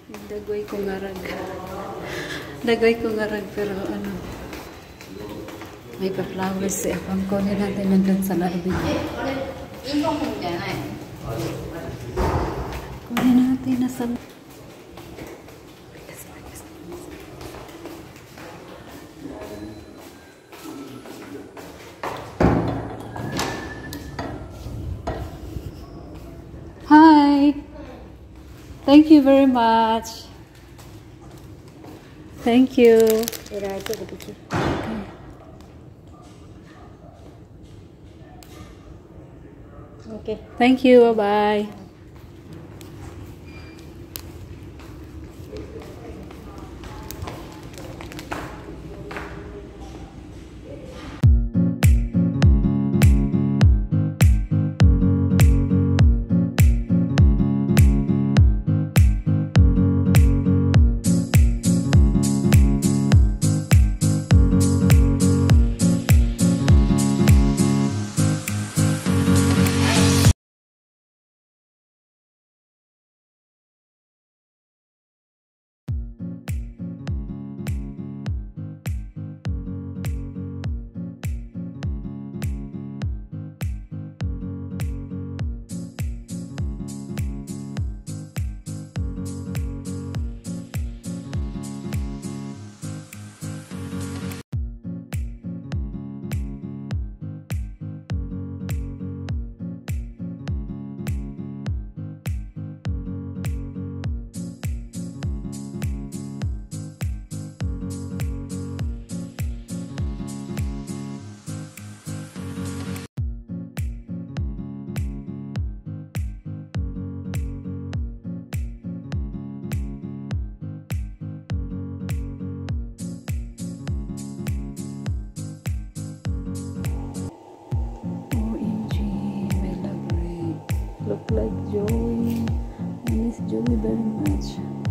Dagoy ko ngarag. Dagoy ko ngarag pero ano. May pa-flowers eh. Ang kunin natin nandun sa lobby. Kunin natin na sa... Hi! Thank you very much. Thank you. Okay. Thank you. Bye-bye. Look like Joey. I miss Joey very much.